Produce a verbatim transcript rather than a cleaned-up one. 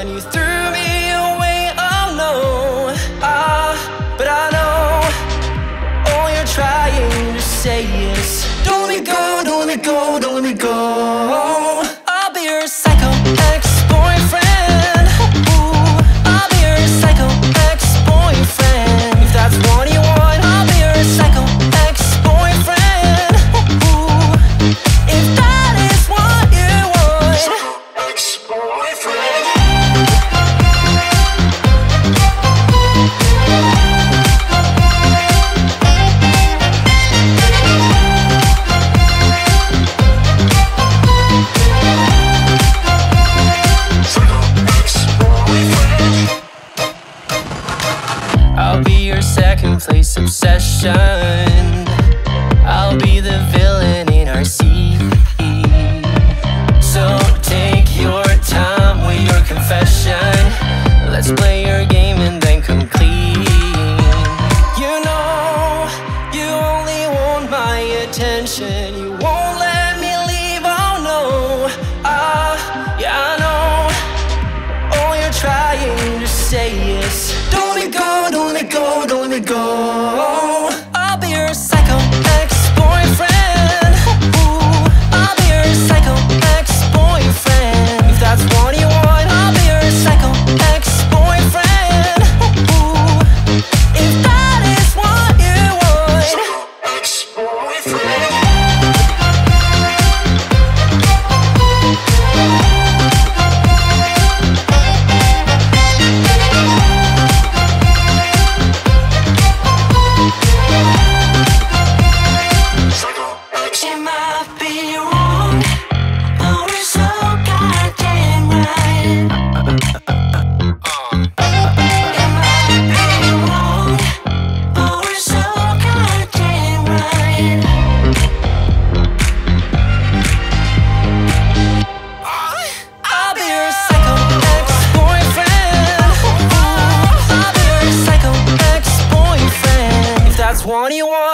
and you threw me away. Oh no, ah, but I know all you're trying to say is, don't let me go, don't let me go, don't let me go. I'll be your psycho ex-boyfriend. Ooh, I'll be your psycho ex-boyfriend. If that's what you want, I'll be your psycho ex-boyfriend. Ooh, if that is what you want. Ex-boyfriend. I'll be your second place obsession. I'll be the villain in our scene. So take your time with your confession. Let's play your game and then come clean. You know, you only want my attention. You won't let me leave, oh no. Ah, yeah, I know all you're trying to say is, don't let me go, don't let me go, don't let me go. I'll be your psycho ex-boyfriend. Ooh, I'll be your psycho ex-boyfriend. If that's what you want, I'll be your psycho ex-boyfriend. Ooh, if that is what you want. Ex-boyfriend. It might be wrong, but we're so goddamn right. It might be wrong, but we're so goddamn right. I'll be your psycho ex-boyfriend. I'll be your psycho ex-boyfriend. If that's what you want.